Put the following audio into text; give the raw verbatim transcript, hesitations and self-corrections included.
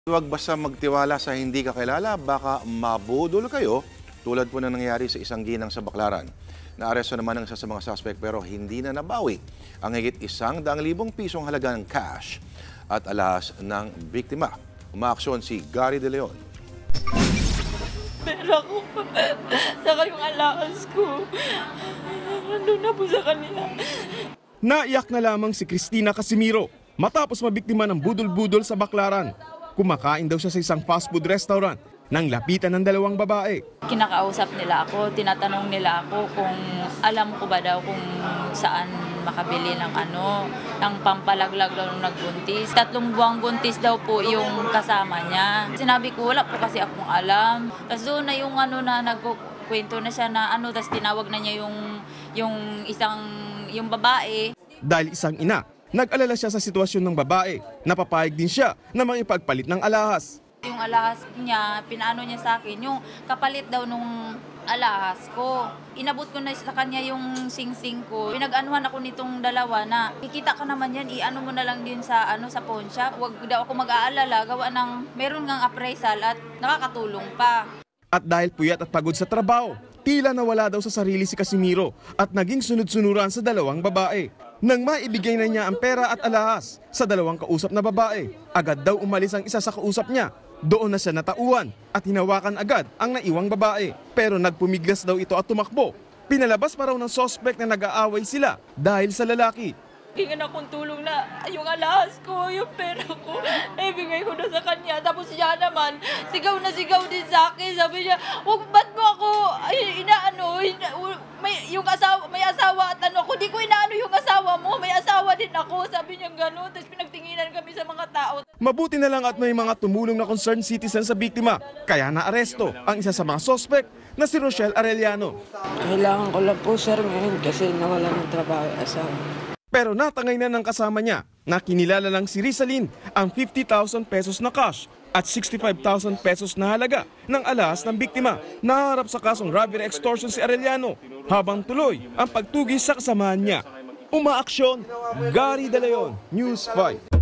Huwag basta magtiwala sa hindi kakilala, baka mabudol kayo tulad po na nangyari sa isang ginang sa Baclaran. Naaresto naman ang isa sa mga suspect pero hindi na nabawi ang higit isang daang libong pisong halaga ng cash at alahas ng biktima. Umaaksyon si Gary De Leon. Pera ko, saka yung allowance ko, nandun na po sa kanila. Naiyak na lamang si Cristina Casimiro matapos mabiktima ng budol-budol sa Baclaran. Kumakain daw siya sa isang fast food restaurant nang lapitan ng dalawang babae. Kinakausap nila ako, tinatanong nila ako kung alam ko ba daw kung saan makabili ng ano, ng pampalaglag daw nung nagbuntis. Tatlong buwang buntis daw po yung kasama niya. Sinabi ko wala po kasi akong alam. Tapos doon na yung ano na nagkukwento na siya na ano, tapos tinawag na niya yung, yung isang, yung babae. Dahil isang ina, nag-alala siya sa sitwasyon ng babae. Napapayag din siya na makipagpalit ng alahas. Yung alahas niya, pinaano niya sa akin, yung kapalit daw nung alahas ko. Inabot ko na sa kanya yung sing-sing ko. Pinag-anuhan ako nitong dalawa na, kikita ka naman yan, i-ano mo na lang din sa, ano, sa pawn shop. Huwag daw ako mag-aalala, gawa ng meron ngang appraisal at nakakatulong pa. At dahil puyat at pagod sa trabaho, tila nawala daw sa sarili si Casimiro at naging sunod-sunuran sa dalawang babae. Nang maibigay na niya ang pera at alahas sa dalawang kausap na babae, agad daw umalis ang isa sa kausap niya. Doon na siya natauan at hinawakan agad ang naiwang babae. Pero nagpumiglas daw ito at tumakbo. Pinalabas pa raw ng suspect na nag-aaway sila dahil sa lalaki. Hingan akong tulong na yung alahas ko, yung pera ko, ibigay ko na sa kanya. Tapos siya naman, sigaw na sigaw din sa akin. Sabi niya, huwag ba't mo ako ay, inaano, ina, may, yung asawa, may asawa at ano ako. Di ko inaano yung asawa mo, may asawa din ako. Sabi niya gano'n, tapos pinagtinginan kami sa mga tao. Mabuti na lang at may mga tumulong na concerned citizen sa biktima. Kaya naaresto ang isa sa mga suspect na si Rochelle Arellano. Kailangan ko lang po sir ngayon kasi nawala ng trabaho yung asawa. Pero natangay na ng kasama niya na kinilala lang si Rizalyn ang fifty thousand pesos na cash at sixty-five thousand pesos na halaga ng alahas ng biktima. Naharap sa kasong robbery extortion si Arellano habang tuloy ang pagtugis sa kasamahan niya. Umaaksyon, Gary De Leon, News five.